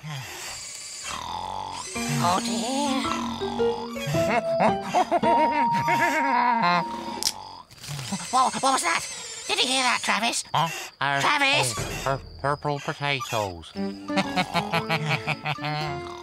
Oh dear. What was that? Did you hear that, Travis? Travis? Purple potatoes.